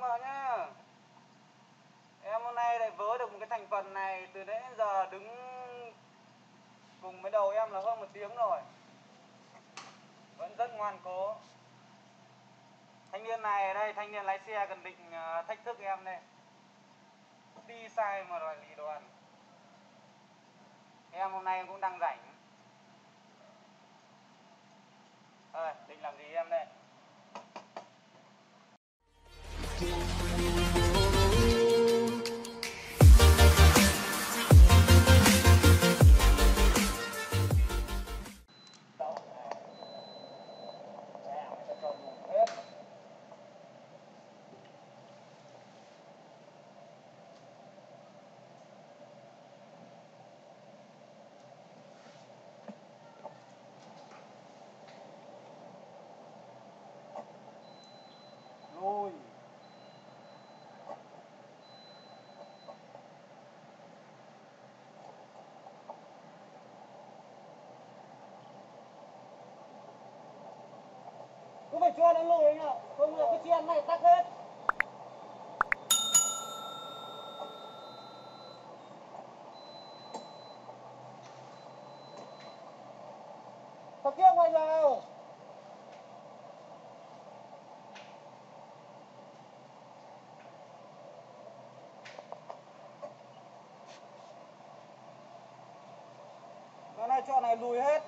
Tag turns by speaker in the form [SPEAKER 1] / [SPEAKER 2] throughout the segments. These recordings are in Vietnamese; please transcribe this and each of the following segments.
[SPEAKER 1] mợ nhá. Em hôm nay lại vớ được một cái thành phần này, từ nãy đến giờ đứng cùng với đầu em là hơn 1 tiếng rồi. Vẫn rất ngoan cố. Thanh niên này ở đây, thanh niên lái xe cần định thách thức em đây. Đi sai mà đòi lì đoàn. Em hôm nay em cũng đang rảnh. Định làm gì em đây? Lùi. Cứ phải cho nó lùi anh ạ, không là cái chen này tắc hết. Thằng kia ngoài vào. Nó này cho này lùi hết.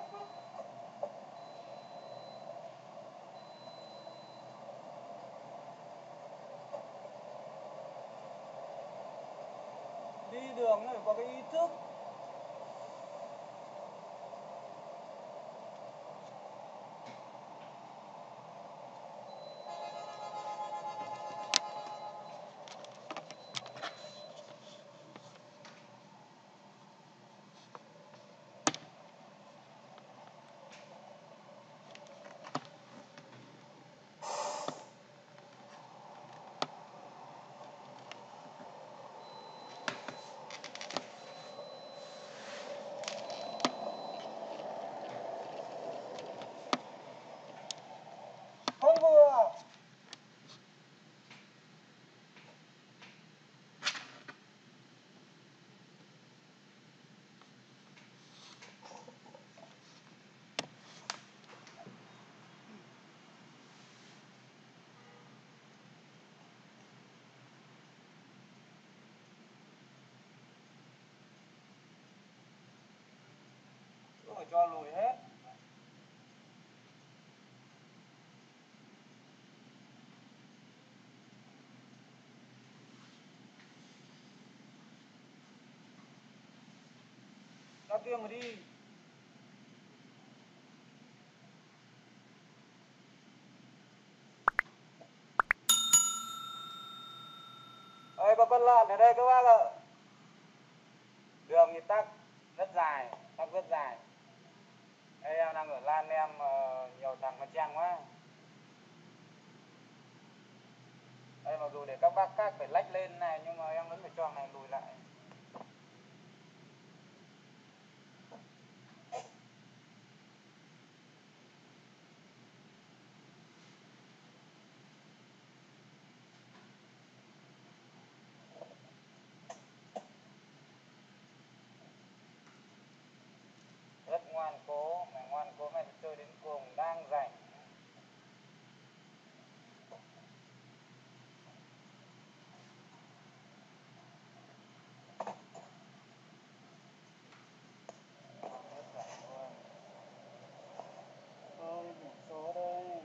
[SPEAKER 1] Đi đường phải có cái ý thức. Không vừa. Cứ phải cho lùi hết. Ra kia mà đi. Ơi có con lợn ở đây các bác ạ. Đường thì tắc rất dài, tắc rất dài. Đây em đang ở lan em nhiều thằng nó chen quá. Đây mặc dù để các bác khác phải lách lên này nhưng mà em vẫn phải cho này lùi lại. Rất ngoan cố, mày ngoan cố mày phải chơi đến cùng, đang rảnh. Thôi biển số đây.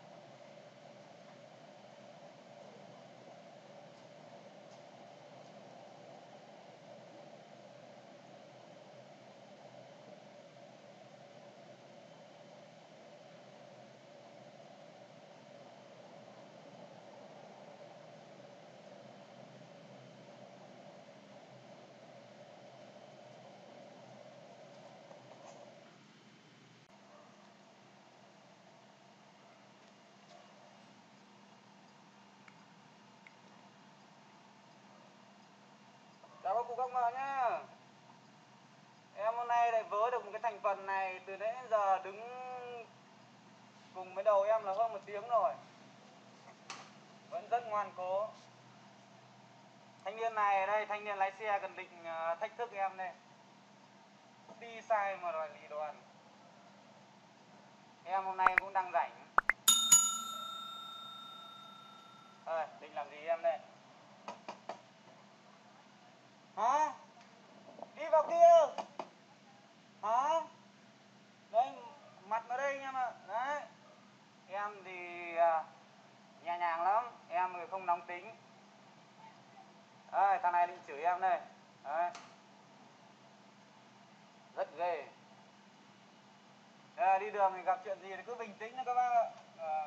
[SPEAKER 1] Chào các cụ các mợ nhá. Em hôm nay lại vớ được một cái thành phần này, từ nãy đến giờ đứng cùng với đầu em là hơn 1 tiếng rồi. Vẫn rất ngoan. ngoan cố. Thanh niên này ở đây, thanh niên lái xe cần định thách thức em đây. Đi sai mà đòi lì đoàn. Em hôm nay em cũng đang rảnh. Định làm gì em đây? Hả? Đi vào kia. Hả? Đây, mặt ở đây anh em ạ. Đấy. Em thì nhẹ nhàng lắm. Em thì không nóng tính. Đấy, thằng này định chửi em đây. Đấy. Rất ghê. Đi đường thì gặp chuyện gì thì cứ bình tĩnh nha các bác ạ.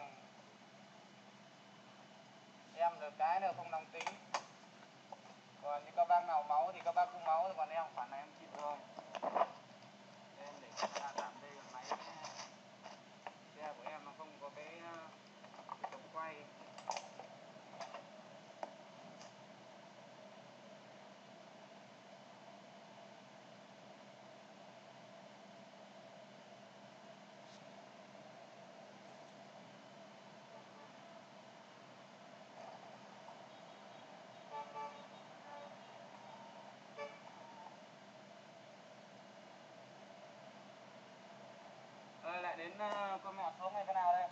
[SPEAKER 1] Em được cái là không nóng tính. Còn như các bác nào máu thì các bác cũng máu, còn em khoản này em chịu thôi. Em để camera tạm đây, còn máy xe của em nó không có cái chống quay. Lại đến con mẹ xuống hay thế nào đây?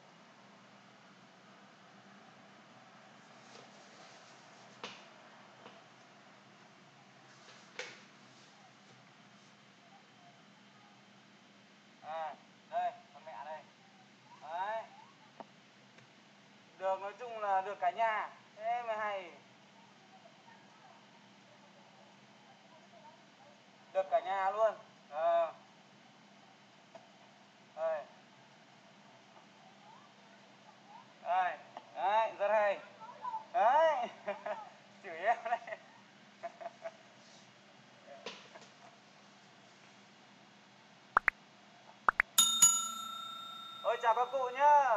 [SPEAKER 1] Đây, con mẹ đây. Đấy. Được, nói chung là được cả nhà. Thế mới hay. Được cả nhà luôn. Đây. Đây. Đấy, rất hay. Đấy. Chửi em đây. Ôi chào các cụ nhá.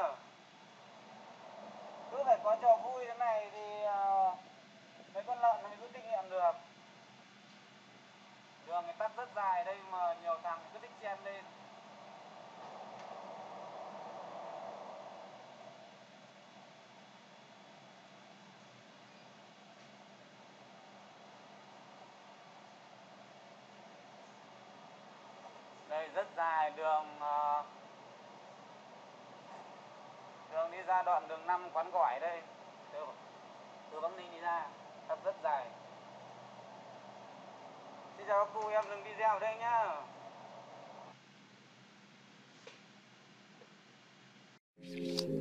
[SPEAKER 1] Cứ phải có trò vui thế này thì mấy con lợn nó mới cứ kinh nghiệm được. Đường người tắc rất dài đây mà nhiều thằng cứ thích chen lên. Đây rất dài đường đường đi ra đoạn đường 5 quán gỏi đây. Từ Bắc Ninh đi ra, tắc rất dài. Xin chào các cụ, em dừng video ở đây nhá.